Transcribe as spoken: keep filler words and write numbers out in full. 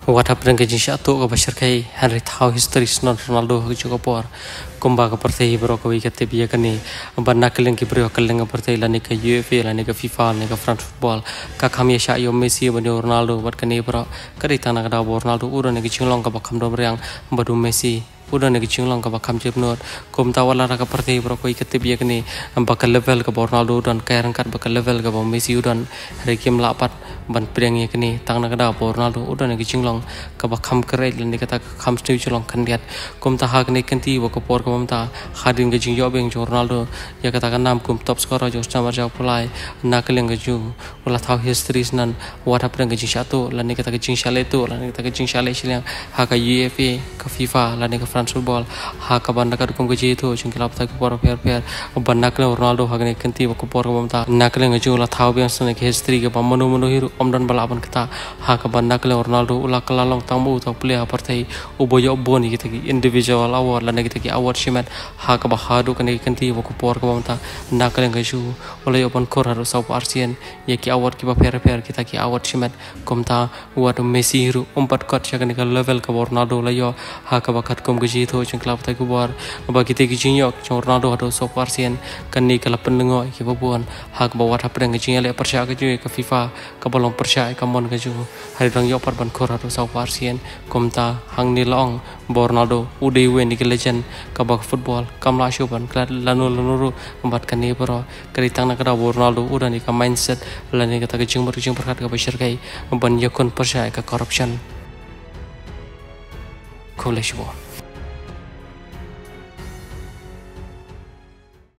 What happened ke jinsa tu ke bashar kai Henry Thau history non Ronaldo ke juga por kumba ke partai bro ke wikate biya kani banna keleng ki bro keleng partai lani ke U F A lani ke FIFA lani ke France football ka khamya sha yo Messi bani Ronaldo bat kani bro kari tana kada Ronaldo uro ne ki chinglong ka bakham do yang badu Messi udah nih kecil lang kabak kam jepnot kom tawala raka partai bro koi ketip ya kini bakal level ke Ronaldo dan kaya rangkat bakal level ke Messi udan hari kim lapat ban priang ya kini tang nak ada Ronaldo udah nih kecil lang kabak kam keret dan dikata kam setuju cilong kandiat kom taha kini kenti bako por kom ta hadin ke jing jobeng jo Ronaldo ya katakan nam kom top scorer jo sama jauh pulai nak keleng ke ju ulah tahu history nan what happened ke jing satu lani kata ke jing shale tu lani kata ke jing shale silang haka U F A ke FIFA lani ke France football ha ka banda ka kum gaji tu chung kilap ta por per per banna kle Ronaldo ha gane kenti ko por ko ta nakle ngaju la thau biang sne ke history ke pamanu manu hiru omdan bala ban kata ha ka banda kle Ronaldo ula kala long tamu ta play ha partai uboyo boni ki tagi individual award la negi tagi award shimat ha ka ba hadu kane kenti ko por ko ta nakle ngaju ula yo ban kor haru sau arsian ye ki award ki ba per per ki tagi award shimat kom ta wat Messi hiru umpat kot ya kane level ka Ronaldo la yo ha ka ba khat kom gaji tu chung klub tai kubar bagi te gijing yok chung Ronaldo hado so parsian kan ni kala pendengo ki babuan hak bawat hapren gijing le persya ke ju ke FIFA ka bolong persya ka mon ke ju hari dong yok par ban khor hado so parsian komta hang ni long Ronaldo udai wen ni legend ka bak football kamla shuban kla lanu lanu embat kan ni bro kari tang na kada Ronaldo udah ni ka mindset lani kata gijing ber gijing perkat ka bashar kai ban yakun persya ka corruption kolej